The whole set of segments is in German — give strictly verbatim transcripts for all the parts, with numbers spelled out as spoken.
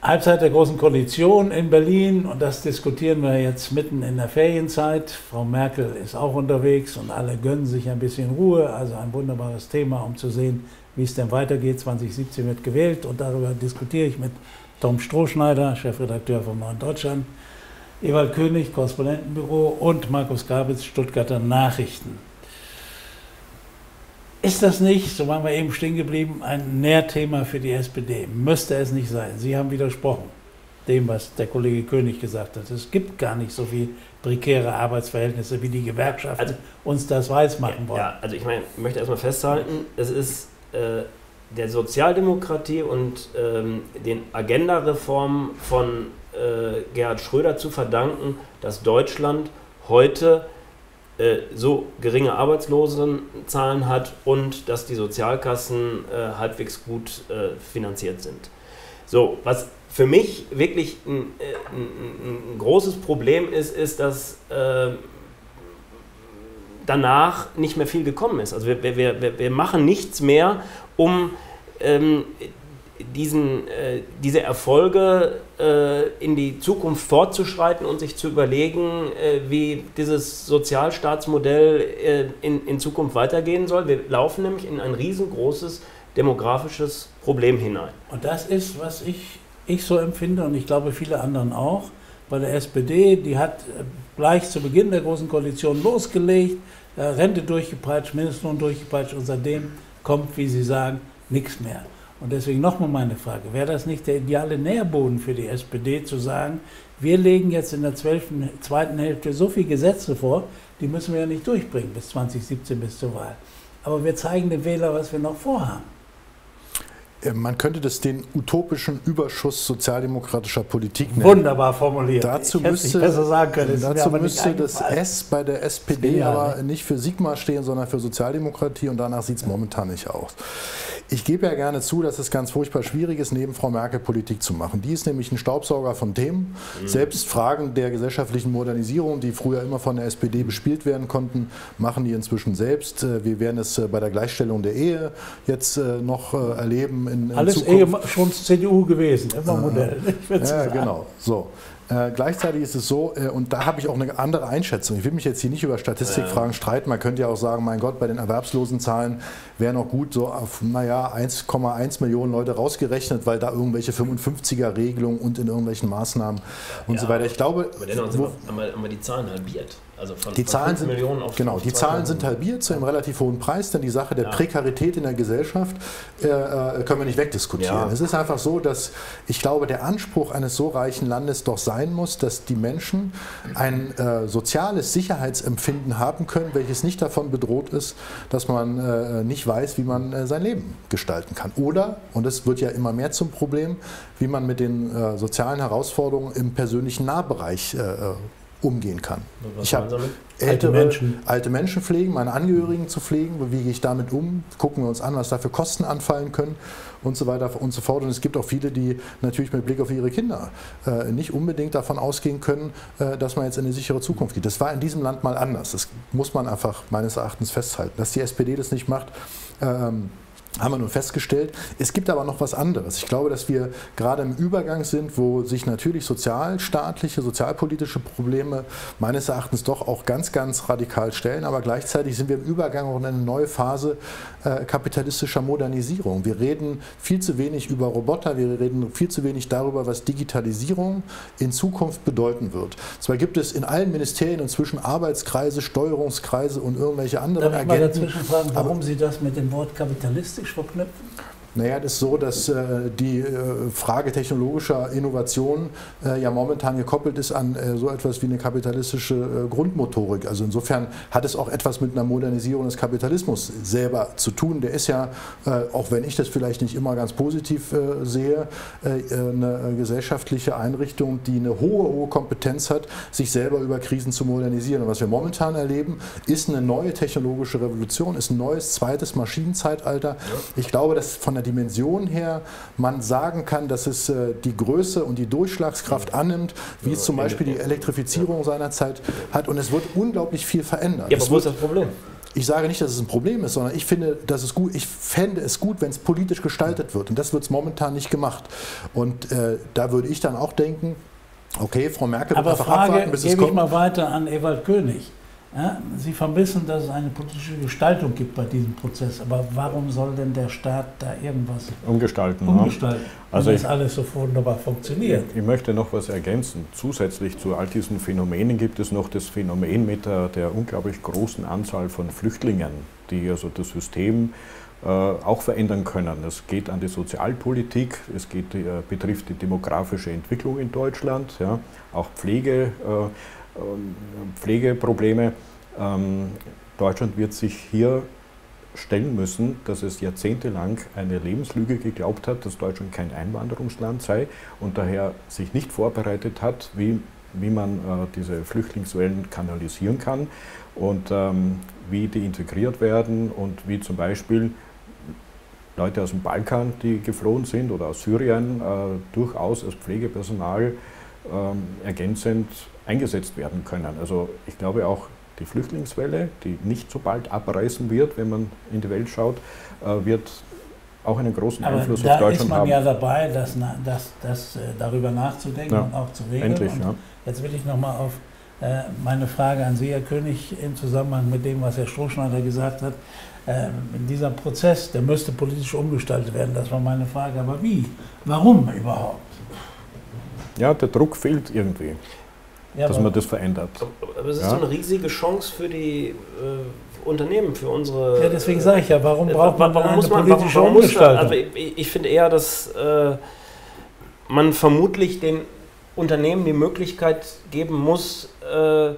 Halbzeit der Großen Koalition in Berlin und das diskutieren wir jetzt mitten in der Ferienzeit. Frau Merkel ist auch unterwegs und alle gönnen sich ein bisschen Ruhe. Also ein wunderbares Thema, um zu sehen, wie es denn weitergeht. zwanzig siebzehn wird gewählt und darüber diskutiere ich mit Tom Strohschneider, Chefredakteur von Neuen Deutschland, Ewald König, Korrespondentenbüro und Markus Gabitz, Stuttgarter Nachrichten. Ist das nicht, so waren wir eben stehen geblieben, ein Nährthema für die S P D? Müsste es nicht sein? Sie haben widersprochen dem, was der Kollege König gesagt hat. Es gibt gar nicht so viel prekäre Arbeitsverhältnisse, wie die Gewerkschaften also, uns das weismachen wollen. Ja, also ich meine, ich möchte erstmal festhalten, es ist äh, der Sozialdemokratie und ähm, den Agenda-Reformen von äh, Gerhard Schröder zu verdanken, dass Deutschland heute so geringe Arbeitslosenzahlen hat und dass die Sozialkassen äh, halbwegs gut äh, finanziert sind. So, was für mich wirklich ein, ein, ein großes Problem ist, ist, dass äh, danach nicht mehr viel gekommen ist. Also wir, wir, wir, wir machen nichts mehr, um ähm, diesen, äh, diese Erfolge äh, in die Zukunft fortzuschreiten und sich zu überlegen, äh, wie dieses Sozialstaatsmodell äh, in, in Zukunft weitergehen soll. Wir laufen nämlich in ein riesengroßes demografisches Problem hinein. Und das ist, was ich, ich so empfinde und ich glaube viele anderen auch, bei der S P D, die hat gleich zu Beginn der Großen Koalition losgelegt, äh, Rente durchgepeitscht, Mindestlohn durchgepeitscht und seitdem kommt, wie Sie sagen, nichts mehr. Und deswegen nochmal meine Frage, wäre das nicht der ideale Nährboden für die S P D zu sagen, wir legen jetzt in der zwölften, zweiten Hälfte so viele Gesetze vor, die müssen wir ja nicht durchbringen bis zwanzig siebzehn, bis zur Wahl. Aber wir zeigen dem Wähler, was wir noch vorhaben. Man könnte das den utopischen Überschuss sozialdemokratischer Politik nennen. Wunderbar formuliert. Dazu ich müsste, besser sagen können. dazu müsste das S bei der S P D aber nicht für Sigma stehen, sondern für Sozialdemokratie und danach sieht es momentan nicht aus. Ich gebe ja gerne zu, dass es ganz furchtbar schwierig ist, neben Frau Merkel Politik zu machen. Die ist nämlich ein Staubsauger von Themen. Mhm. Selbst Fragen der gesellschaftlichen Modernisierung, die früher immer von der S P D bespielt werden konnten, machen die inzwischen selbst. Wir werden es bei der Gleichstellung der Ehe jetzt noch erleben. In, in Alles Ehe schon C D U gewesen, immer Modell. Äh, ja, genau. So. Äh, gleichzeitig ist es so, äh, und da habe ich auch eine andere Einschätzung. Ich will mich jetzt hier nicht über Statistikfragen ja. streiten. Man könnte ja auch sagen, mein Gott, bei den Erwerbslosenzahlen wäre noch gut so auf, naja, eins Komma eins Millionen Leute rausgerechnet, weil da irgendwelche fünfundfünfziger-Regelungen und in irgendwelchen Maßnahmen und ja, so weiter. Ich glaube, aber dennoch sind wir, haben wir die Zahlen halbiert. Also von, die von Zahlen sind, Millionen auf genau, die Zahlen sind halbiert zu einem relativ hohen Preis, denn die Sache der ja. Prekarität in der Gesellschaft äh, können wir nicht wegdiskutieren. Ja. Es ist einfach so, dass ich glaube, der Anspruch eines so reichen Landes doch sein muss, dass die Menschen ein äh, soziales Sicherheitsempfinden haben können, welches nicht davon bedroht ist, dass man äh, nicht weiß, wie man äh, sein Leben gestalten kann. Oder, und das wird ja immer mehr zum Problem, wie man mit den äh, sozialen Herausforderungen im persönlichen Nahbereich äh, umgehen kann. Ich habe ältere Menschen. alte Menschen pflegen, meine Angehörigen zu pflegen, wie gehe ich damit um, gucken wir uns an, was da für Kosten anfallen können und so weiter und so fort. Und es gibt auch viele, die natürlich mit Blick auf ihre Kinder äh, nicht unbedingt davon ausgehen können, äh, dass man jetzt in eine sichere Zukunft geht. Das war in diesem Land mal anders. Das muss man einfach meines Erachtens festhalten. Dass die S P D das nicht macht, ähm, haben wir nun festgestellt. Es gibt aber noch was anderes. Ich glaube, dass wir gerade im Übergang sind, wo sich natürlich sozialstaatliche, sozialpolitische Probleme meines Erachtens doch auch ganz, ganz radikal stellen. Aber gleichzeitig sind wir im Übergang auch in eine neue Phase äh, kapitalistischer Modernisierung. Wir reden viel zu wenig über Roboter, wir reden viel zu wenig darüber, was Digitalisierung in Zukunft bedeuten wird. Zwar gibt es in allen Ministerien inzwischen Arbeitskreise, Steuerungskreise und irgendwelche anderen Darf ich mal dazwischen fragen, warum Sie das mit dem Wort kapitalistisch verknüpfen? Naja, das ist so, dass äh, die äh, Frage technologischer Innovation äh, ja momentan gekoppelt ist an äh, so etwas wie eine kapitalistische äh, Grundmotorik. Also insofern hat es auch etwas mit einer Modernisierung des Kapitalismus selber zu tun. Der ist ja, äh, auch wenn ich das vielleicht nicht immer ganz positiv äh, sehe, äh, eine gesellschaftliche Einrichtung, die eine hohe, hohe Kompetenz hat, sich selber über Krisen zu modernisieren. Und was wir momentan erleben, ist eine neue technologische Revolution, ist ein neues zweites Maschinenzeitalter. Ja. Ich glaube, dass von der Dimension her man sagen kann, dass es äh, die Größe und die Durchschlagskraft annimmt, wie ja, es zum Beispiel die Elektrifizierung ja. seinerzeit hat, und es wird unglaublich viel verändern. Ja, aber wo ist das Problem? Ich sage nicht, dass es ein Problem ist, sondern ich finde, dass es gut, ich fände es gut, wenn es politisch gestaltet wird. Und das wird es momentan nicht gemacht. Und äh, da würde ich dann auch denken, okay, Frau Merkel wird einfach Frage abwarten, bis es kommt. gebe ich mal weiter an Ewald König. Ja, Sie vermissen, dass es eine politische Gestaltung gibt bei diesem Prozess. Aber warum soll denn der Staat da irgendwas umgestalten? umgestalten Ja. Also wenn ich, das alles so wunderbar funktioniert? Ich möchte noch was ergänzen. Zusätzlich zu all diesen Phänomenen gibt es noch das Phänomen mit der, der unglaublich großen Anzahl von Flüchtlingen, die also das System äh, auch verändern können. Es geht an die Sozialpolitik, es geht, äh, betrifft die demografische Entwicklung in Deutschland, ja, auch Pflege. Äh, Pflegeprobleme. Ähm, Deutschland wird sich hier stellen müssen, dass es jahrzehntelang eine Lebenslüge geglaubt hat, dass Deutschland kein Einwanderungsland sei und daher sich nicht vorbereitet hat, wie, wie man äh, diese Flüchtlingswellen kanalisieren kann und ähm, wie die integriert werden und wie zum Beispiel Leute aus dem Balkan, die geflohen sind oder aus Syrien, äh, durchaus als Pflegepersonal ähm, ergänzend eingesetzt werden können. Also ich glaube auch die Flüchtlingswelle, die nicht so bald abreißen wird, wenn man in die Welt schaut, äh, wird auch einen großen Aber Einfluss da auf Deutschland ist man haben. ja dabei, das, das, das, äh, darüber nachzudenken Ja, und auch zu regeln. endlich, und ja. Jetzt will ich nochmal auf äh, meine Frage an Sie, Herr König, im Zusammenhang mit dem, was Herr Strohschneider gesagt hat. Äh, dieser Prozess, der müsste politisch umgestaltet werden, das war meine Frage. Aber wie? Warum überhaupt? Ja, der Druck fehlt irgendwie. Ja, dass man das verändert. Aber es ist ja. so eine riesige Chance für die äh, Unternehmen, für unsere... Ja, deswegen sage ich ja, warum braucht man, warum eine muss man politische warum, warum Umgestaltung? Also ich, ich finde eher, dass äh, man vermutlich den Unternehmen die Möglichkeit geben muss, äh,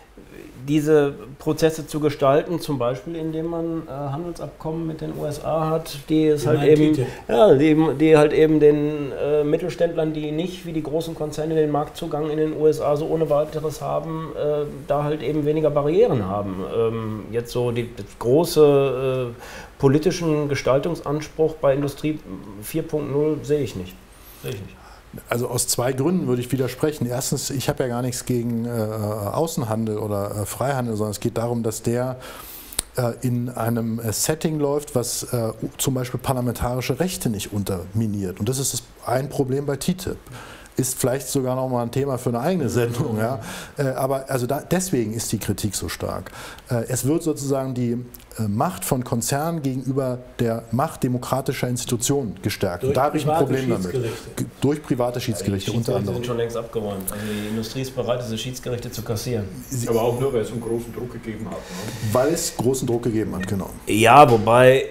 diese Prozesse zu gestalten, zum Beispiel indem man äh, Handelsabkommen mit den U S A hat, die es Die halt eben, ja, die, die halt eben den äh, Mittelständlern, die nicht wie die großen Konzerne den Marktzugang in den U S A so ohne weiteres haben, äh, da halt eben weniger Barrieren haben. Ähm, jetzt so die das große äh, politischen Gestaltungsanspruch bei Industrie vier Punkt null sehe ich nicht. Sehe ich nicht. Also aus zwei Gründen würde ich widersprechen. Erstens, ich habe ja gar nichts gegen äh, Außenhandel oder äh, Freihandel, sondern es geht darum, dass der äh, in einem äh, Setting läuft, was äh, zum Beispiel parlamentarische Rechte nicht unterminiert. Und das ist das ein Problem bei T T I P. Ist vielleicht sogar noch mal ein Thema für eine eigene Sendung. Ja? Äh, aber also da, deswegen ist die Kritik so stark. Äh, es wird sozusagen die äh, Macht von Konzernen gegenüber der Macht demokratischer Institutionen gestärkt. Durch Und da habe ich ein Problem damit. Schiedsgerichte. Durch private Schiedsgerichte ja, die unter anderem. sind schon längst abgeräumt. Also die Industrie ist bereit, diese Schiedsgerichte zu kassieren. Aber auch nur, weil es einen großen Druck gegeben hat. Ne? Weil es großen Druck gegeben hat, genau. Ja, wobei,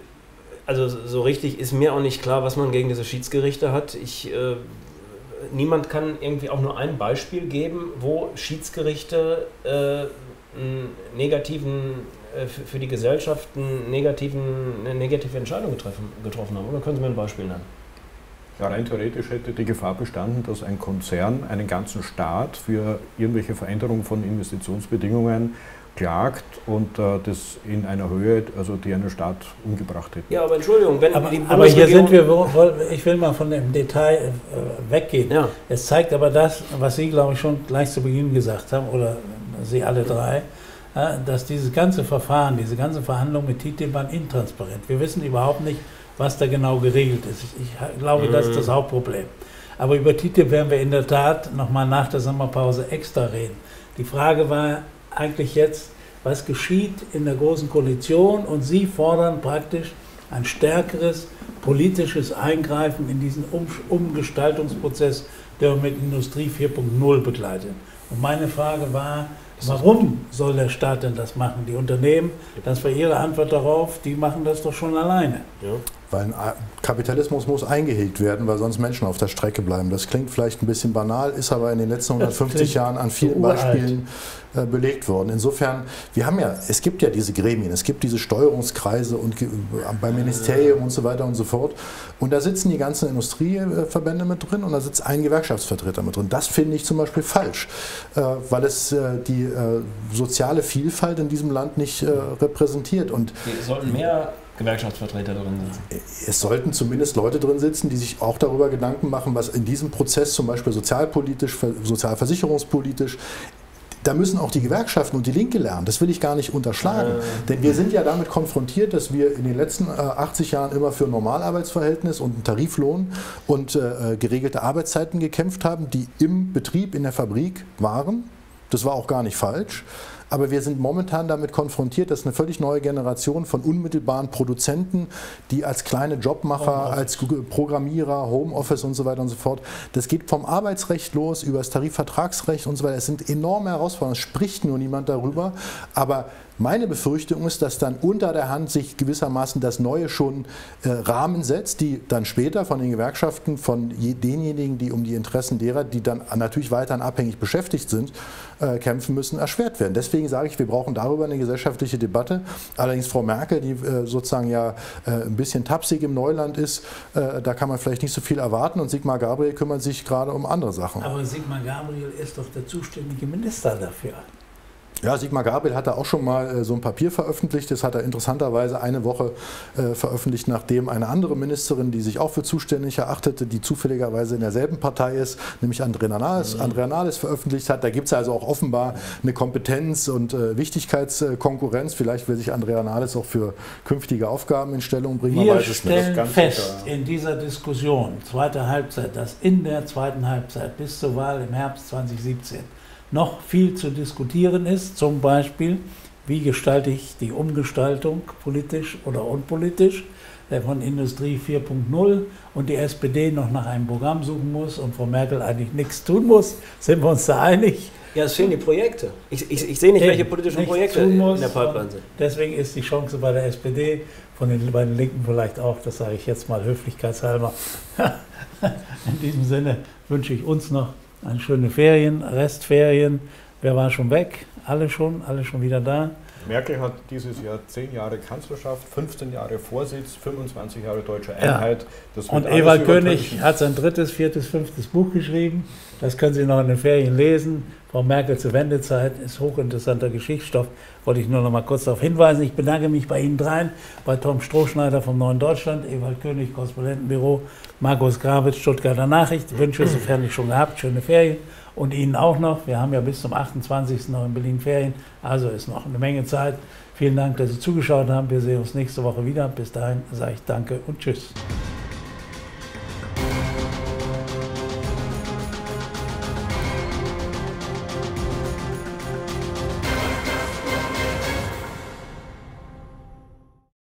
also so richtig ist mir auch nicht klar, was man gegen diese Schiedsgerichte hat. Ich, äh, niemand kann irgendwie auch nur ein Beispiel geben, wo Schiedsgerichte äh, einen negativen, äh, für, für die Gesellschaft einen negativen, eine negative Entscheidung getroffen, getroffen haben. Oder können Sie mir ein Beispiel nennen? Ja, rein theoretisch hätte die Gefahr bestanden, dass ein Konzern einen ganzen Staat für irgendwelche Veränderungen von Investitionsbedingungen klagt und äh, das in einer Höhe, also die einen Staat umgebracht hätte. Ja, aber Entschuldigung, wenn aber, die aber hier sind Bundesregierung- wir, ich will mal von dem Detail äh, weggehen. Ja. Es zeigt aber das, was Sie, glaube ich, schon gleich zu Beginn gesagt haben, oder Sie alle drei, äh, dass dieses ganze Verfahren, diese ganze Verhandlung mit T T I P waren intransparent. Wir wissen überhaupt nicht, was da genau geregelt ist. Ich, ich glaube, das ist das Hauptproblem. Aber über T T I P werden wir in der Tat nochmal nach der Sommerpause extra reden. Die Frage war eigentlich jetzt, was geschieht in der Großen Koalition, und Sie fordern praktisch ein stärkeres politisches Eingreifen in diesen um Umgestaltungsprozess, der wir mit Industrie vier Punkt null begleitet. Und meine Frage war, warum soll der Staat denn das machen? Die Unternehmen, das war Ihre Antwort darauf, die machen das doch schon alleine. Ja. Weil Kapitalismus muss eingehegt werden, weil sonst Menschen auf der Strecke bleiben. Das klingt vielleicht ein bisschen banal, ist aber in den letzten hundertfünfzig Jahren an vielen Beispielen äh, belegt worden. Insofern, wir haben ja, es gibt ja diese Gremien, es gibt diese Steuerungskreise und äh, beim Ministerium und so weiter und so fort. Und da sitzen die ganzen Industrieverbände mit drin und da sitzt ein Gewerkschaftsvertreter mit drin. Das finde ich zum Beispiel falsch, äh, weil es äh, die äh, soziale Vielfalt in diesem Land nicht äh, repräsentiert. Und Die sollten mehr Gewerkschaftsvertreter drin sitzen. Es sollten zumindest Leute drin sitzen, die sich auch darüber Gedanken machen, was in diesem Prozess zum Beispiel sozialpolitisch, sozialversicherungspolitisch, da müssen auch die Gewerkschaften und die Linke lernen. Das will ich gar nicht unterschlagen. Äh. Denn wir sind ja damit konfrontiert, dass wir in den letzten äh, achtzig Jahren immer für ein Normalarbeitsverhältnis und einen Tariflohn und äh, geregelte Arbeitszeiten gekämpft haben, die im Betrieb, in der Fabrik waren. Das war auch gar nicht falsch. Aber wir sind momentan damit konfrontiert, dass eine völlig neue Generation von unmittelbaren Produzenten, die als kleine Jobmacher, als Programmierer, Homeoffice und so weiter und so fort, das geht vom Arbeitsrecht los über das Tarifvertragsrecht und so weiter. Es sind enorme Herausforderungen, es spricht nur niemand darüber. Aber meine Befürchtung ist, dass dann unter der Hand sich gewissermaßen das Neue schon äh, Rahmen setzt, die dann später von den Gewerkschaften, von je, denjenigen, die um die Interessen derer, die dann natürlich weiterhin abhängig beschäftigt sind, äh, kämpfen müssen, erschwert werden. Deswegen sage ich, wir brauchen darüber eine gesellschaftliche Debatte. Allerdings Frau Merkel, die äh, sozusagen ja äh, ein bisschen tapsig im Neuland ist, äh, da kann man vielleicht nicht so viel erwarten und Sigmar Gabriel kümmert sich gerade um andere Sachen. Aber Sigmar Gabriel ist doch der zuständige Minister dafür. Ja, Sigmar Gabriel hat da auch schon mal äh, so ein Papier veröffentlicht. Das hat er interessanterweise eine Woche äh, veröffentlicht, nachdem eine andere Ministerin, die sich auch für zuständig erachtete, die zufälligerweise in derselben Partei ist, nämlich Andrea Nahles, mhm. Andrea Nahles veröffentlicht hat. Da gibt es also auch offenbar eine Kompetenz- und äh, Wichtigkeitskonkurrenz. Vielleicht will sich Andrea Nahles auch für künftige Aufgaben in Stellung bringen. Wir stellen fest in dieser Diskussion, zweite Halbzeit, dass in der zweiten Halbzeit bis zur Wahl im Herbst zweitausendsiebzehn noch viel zu diskutieren ist, zum Beispiel, wie gestalte ich die Umgestaltung politisch oder unpolitisch von Industrie vier Punkt null und die S P D noch nach einem Programm suchen muss und Frau Merkel eigentlich nichts tun muss. Sind wir uns da einig? Ja, es fehlen die Projekte. Ich, ich, ich sehe nicht, welche politischen Projekte in der Pipeline sind. Deswegen ist die Chance bei der S P D, von den, bei den Linken vielleicht auch, das sage ich jetzt mal höflichkeitshalber. In diesem Sinne wünsche ich uns noch eine schöne Ferien, Restferien. Wer war schon weg? Alle schon, alle schon wieder da. Merkel hat dieses Jahr zehn Jahre Kanzlerschaft, fünfzehn Jahre Vorsitz, fünfundzwanzig Jahre deutsche Einheit. Ja. Das und Ewald König hat sein drittes, viertes, fünftes Buch geschrieben. Das können Sie noch in den Ferien lesen. Frau Merkel zur Wendezeit ist hochinteressanter Geschichtsstoff. Wollte ich nur noch mal kurz darauf hinweisen. Ich bedanke mich bei Ihnen dreien, bei Tom Strohschneider vom Neuen Deutschland, Ewald König, Korrespondentenbüro, Markus Grawitz, Stuttgarter Nachricht. Wünsche, sofern nicht schon gehabt, schöne Ferien. Und Ihnen auch noch. Wir haben ja bis zum achtundzwanzigsten noch in Berlin Ferien. Also ist noch eine Menge Zeit. Vielen Dank, dass Sie zugeschaut haben. Wir sehen uns nächste Woche wieder. Bis dahin sage ich Danke und Tschüss.